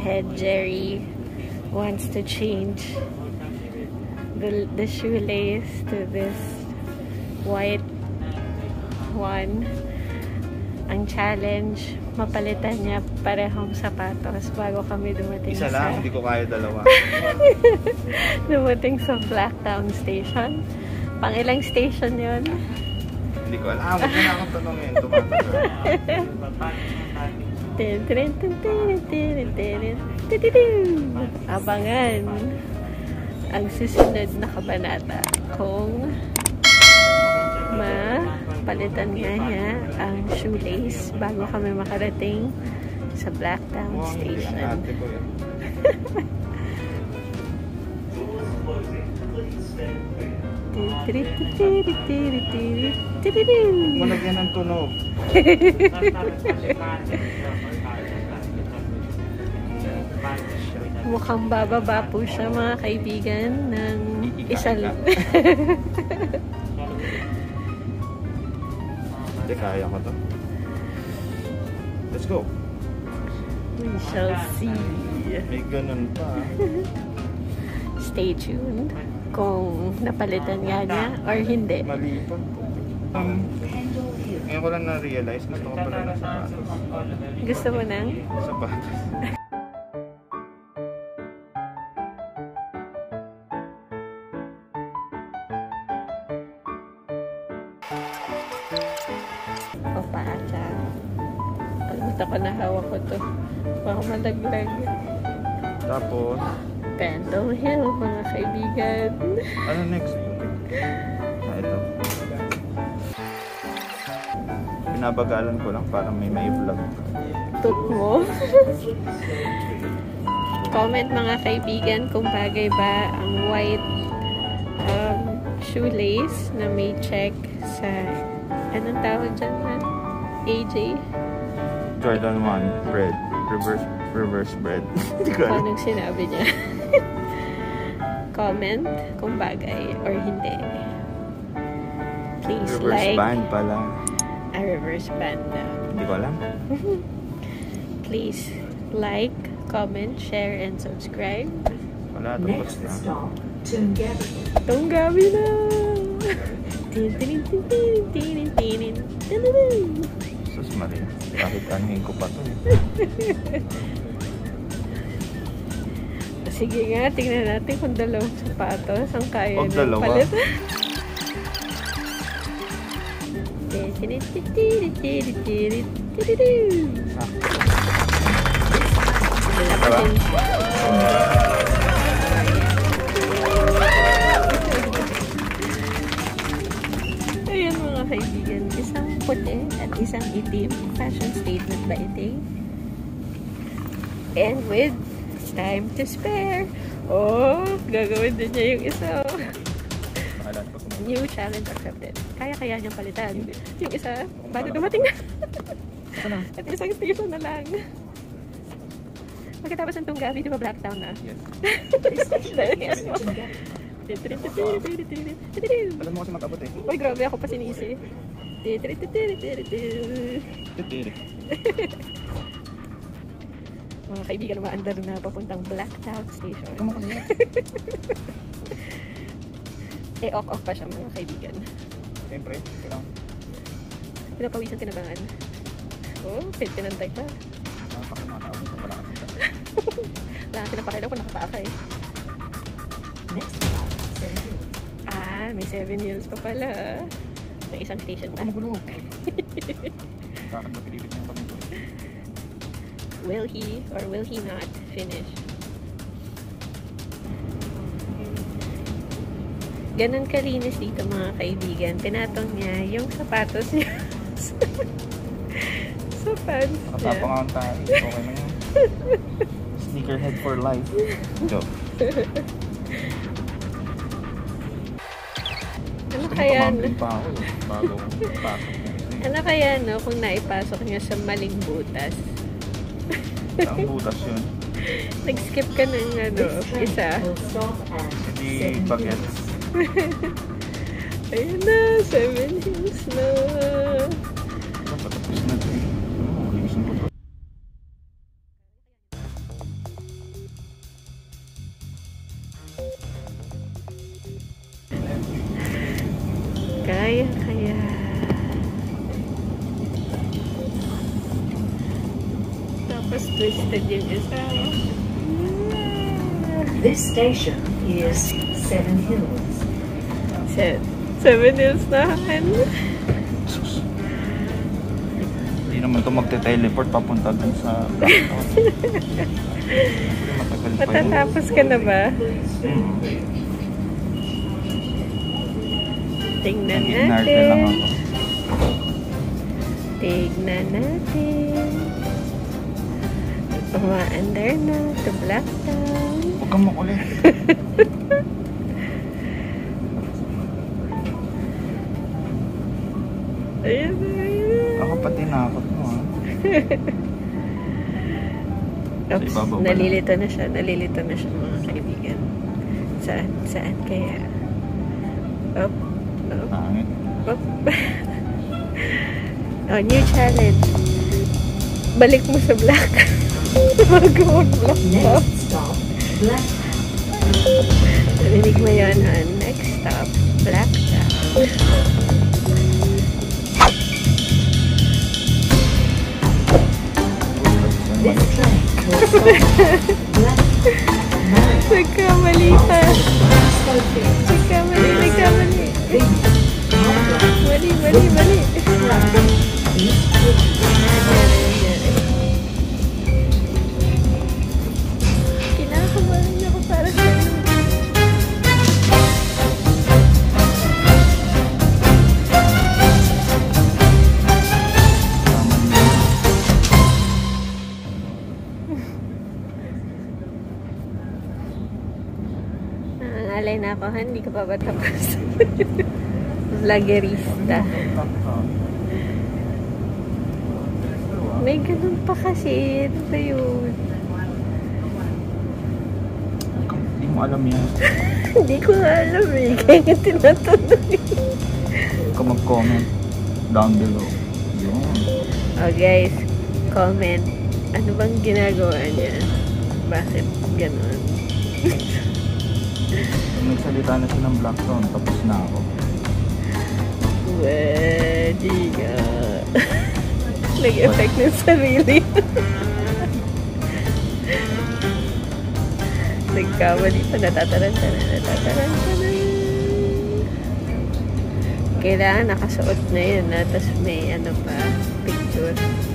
head Jerry wants to change the shoelace to this white one. Ang challenge, mapalitan niya parehong sapatos bago kami dumating Isa lang, hindi ko kaya dalawa. Dumating sa Blacktown Station. Pang ilang station yun? Hindi ko alam. Huwag na akong tanongin. Tumatagal. Abangan ang susunod na kabanata kung mapalitan nga niya ang shoelace bago kami makarating sa Blacktown Station. Malagyan ng tunog. Mukhang bababa po siya mga kaibigan ng isang Hindi, kaya ko to. Let's go. We shall see. May ganun pa. Stay tuned kung napalitan nga niya or hindi. Mali pa. Ngayon ko lang na-realize na ito ko pala ng sapatos. Gusto mo nang? Sapatos. Papacha. Kalimutan ko na hawak ko to. Baka malaglag. Tapos, Pendle Hill, mga kaibigan. ano next? Ito. Pinabagalan ko lang para may vlog. Tut mo. Comment mga kaibigan kung bagay ba ang white shoelace na may check sa anong tawag dyan man? AJ? Jordan 1, Bred. Reverse Bred. Hindi ko alam. Anong sinabi niya? Comment kung bagay or hindi. Please Reverse like. band pala. Reverse band na. Hindi ko alam. Please like, comment, share, and subscribe. Wala, tapos na. Tunggabi na! Sus Maria, kahit anuhin ko pa to. Sige nga, tingnan natin kung dalawang sapatos ang kaya Huwag ng dalawa. palitan. Ayan mga kaibigan, isang puti at isang itim. Fashion statement ba ito? And with time to spare. Oh, gagawin din niya yung isa. New challenge accepted. Kaya niyang palitan. Yung isa, bago dumating na. At isang station na lang. Pagkatapos ng Tunggabi, di ba Blacktown na? Yes. Yes. Alam mo kasi makabot eh. Uy, grabe ako pa sinisi. Mga kaibigan, maandar na papuntang Blacktown Station. Off pa siya mga kaibigan. Siyempre, kailangan. Pinapawisan tinabangan. Oh, pinantay pa. Nakapakinatakot sa pala kasi. Wala kang pinapakilaw kung nakapakay. May 7 hills pa pala. May isang station pa. Magulo. Bakit mapililit niya kami ito? Will he or will he not finish? Ganon kalinis dito mga kaibigan. Tinatong niya yung sapatos niya sa pants niya. Nakapapangawan tayo. Okay na yun. Sneakerhead for life. Joke. Ano kaya pa ako bago pasok. Ano kaya no kung naipasok niya sa maling butas? Ang butas yun. Nag-skip ka ng isa. Hindi bagets. Ayun na, 7 hills na. Patapos na ito eh. Ligisan ko to. Tapos twisted yung isa. This station is 7 Hills. 7 Hills na. Hindi naman ito magte-teleport papunta dun sa Blacktown. Matagal pa yun. Matatapos ka na ba? Tingnan Nag-ignarte lang natin. ako. Tignan natin. Umaandar na to Blacktown. Huwag kang makulit. Ayun, ayun. Ako pa tinakot mo ha. Oops, nalilito na siya. Nalilito na siya mga kaibigan. Saan kaya? Up. Pangit. Up. Oh, new challenge. Balik mo sa black. Mag-black daw. Next stop, Blacktown. Narinig mo yun, ha? Next stop, Blacktown. This train will stop at Blacktown. Nagkamali ka. Nagkamali. Mali. Kinakabahan niya ako para sa alay na ako, hindi ka pa ba tapos? Vloggerista. May ganun pa kasi. Ano ba yun? Hindi mo alam yan. Hindi ko alam eh. Kaya nga tinatanong. Huwag ka mag-comment down below. Yun. Oh guys, comment. Ano bang ginagawa niya? Bakit ganun? Nagsalita na siya ng Blacktown, tapos na ako. Pwede nga. Nag-effect ng sarili. Nagkamali pa. Natataranta na. Kailangan nakasuot na yun. Tapos may ano pa, picture.